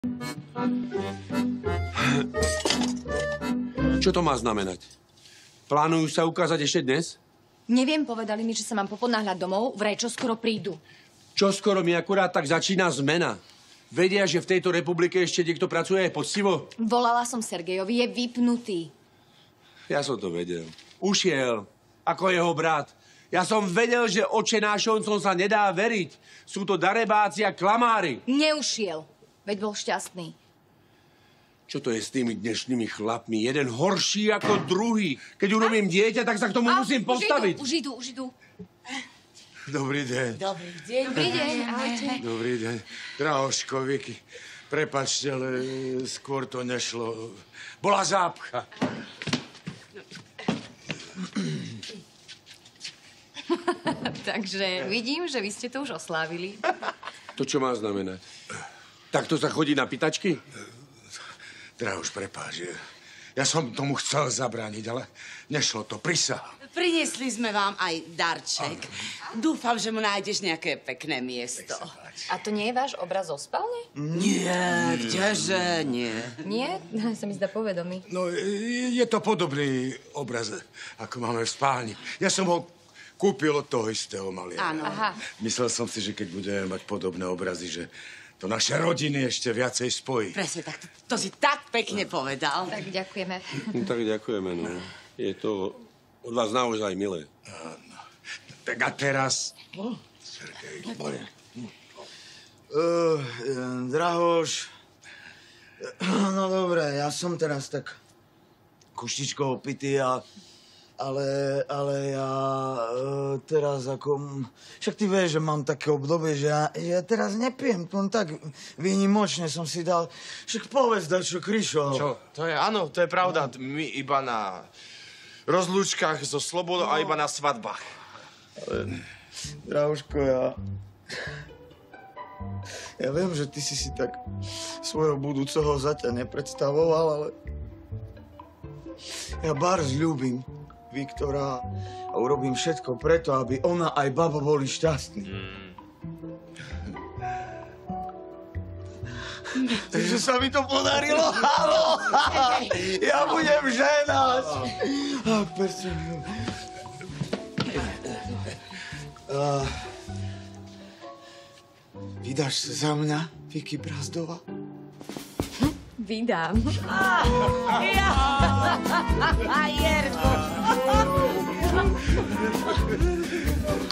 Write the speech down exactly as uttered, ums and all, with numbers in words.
Čo to má znamenať? Plánujú sa ukázať ešte dnes? Neviem, povedali mi, že sa mám poponáhľať domov, vraj čo skoro prídu. Čo skoro mi akurát tak začína zmena. Vedia, že v tejto republike ešte niekto pracuje aj poctivo? Volala som Sergejovi, je vypnutý. Ja som to vedel. Ušiel, ako jeho brat. Ja som vedel, že očenášovcom sa nedá veriť. Sú to darebáci a klamári. Neušiel, veď bol šťastný. Čo to je s tými dnešnými chlapmi? Jeden horší ako druhý. Keď urobím dieťa, tak sa k tomu A, musím postaviť. Už idú, už idú, už idú. Dobrý deň. Dobrý deň. Dobrý deň, ahojte. Dobrý deň. Drahoško, Vicky. Prepáčte, ale skôr to nešlo. Bola zápcha. Takže vidím, že vy ste to už oslávili. To čo má znamenať? Takto sa chodí na pitačky? Drahoš, prepáč. Ja som tomu chcel zabrániť, ale nešlo to. Prisahám. Priniesli sme vám aj darček. Dúfam, že mu nájdeš nejaké pekné miesto. A to nie je váš obraz zo spálne? Nie, kdeže nie. Nie? Sa mi zdá povedomý. No, je to podobný obraz, ako máme v spálni. Ja som ho kúpil od toho istého maliara. Áno. Aha. Myslel som si, že keď budeme mať podobné obrazy, že to naše rodiny ešte viacej spojí. Presne tak. To, to si tak pekne povedal. Tak ďakujeme. No, tak ďakujeme, no. Je to od vás naozaj milé. Áno. Tak a teraz... Oh, Sergej, poď. Uh, Drahoš, no dobre, ja som teraz tak kuštičko opitý, a, ale, ale ja uh, teraz ako... Však ty vieš, že mám také obdobie, že ja, že ja teraz nepijem, len tak výnimočne som si dal... Však povedz dačo, Kryšo. Čo? To je, áno, to je pravda. My iba na rozlúčkach so slobodou no. a iba na svadbách. Ale, Drahoško, ja... Ja viem, že ty si si tak svojho budúceho zaťa nepredstavoval, ale... Ja bárs ľúbim Viktora a urobím všetko preto, aby ona aj baba boli šťastní. Mm. Takže sa mi to podarilo, halo! Ja budem ženať! Ach, percent. Uh, vydáš sa za mňa, Vicky Brazdová? Vydám. Ah, ja! A Jerko!